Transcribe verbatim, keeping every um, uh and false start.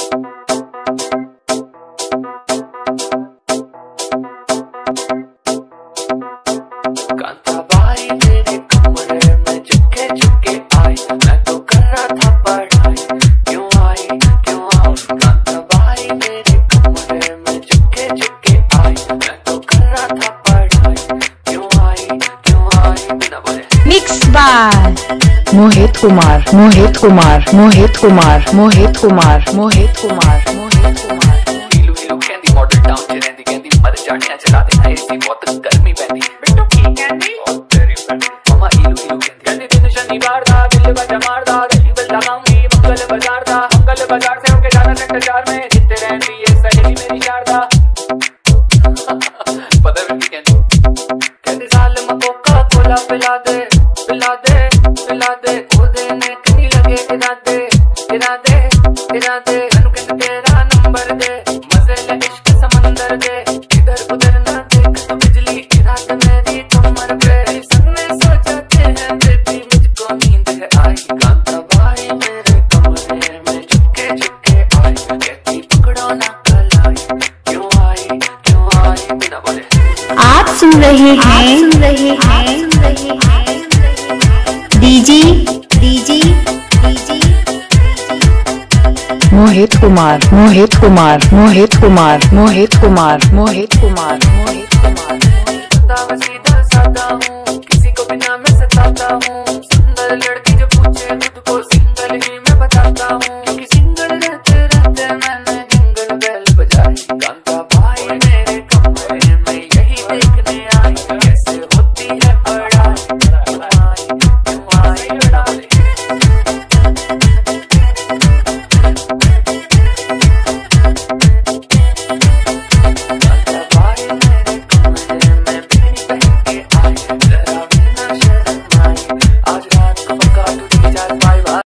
कांताबाई मेरे कमरे में चुपके चुपके आई, मैं तो कर रहा था पढ़ाई, क्यों आई क्यों आई। कांताबाई मेरे कमरे में चुपके चुपके आई, मैं तो कर रहा था पढ़ाई, क्यों आई क्यों आई। बिना बोले मिक्स बाय मोहित कुमार मोहित कुमार मोहित कुमार मोहित कुमार मोहित कुमार मोहित कुमार। हीलू हीलू कहंदी मॉडल टाउन च रहिंदी, कहंदी मर जानिया चला देना एसी, बहुत गर्मी पैंदी बिट्टू की कहंदी ओ तेरी फ्रेंड। ममा हीलू हीलू कहंदी, कहंदी दिन शनिवार दा दिल बजा मारदा, दही बल लगाऊंगी मंगल बाजार दा, मंगल बाजार से होके जाना सेक्टर चार में, जितने रहंदी ये सहेली मेरी शारदा। पता है कहंदी, कहंदी साल में कोका कोला पिला दे पिला दे पिला दे, ओ देने कहीं लगे गिरा दे गिरा दे गिरा दे, मैनू कहंदी तेरा नंबर दे, मजे ले इश्क समंदर दे, इधर उधर ना देख तो बिजली गिरा दे मेरी कमर पे। संग में सो जाते हैं बेबी मुझको नींद है आई, कांताबाई मेरे कमरे में चुपके चुपके आई, कहती पकड़ो ना कलाई, क्यों आई क्यों आई। बिना बोले आप सुन रहे हैं सुन रहे हैं सुन रहे हैं DG DG DG Mohit Kumar Mohit Kumar Mohit Kumar Mohit Kumar Mohit Kumar Mohit Kumar. सीधा सादा हूँ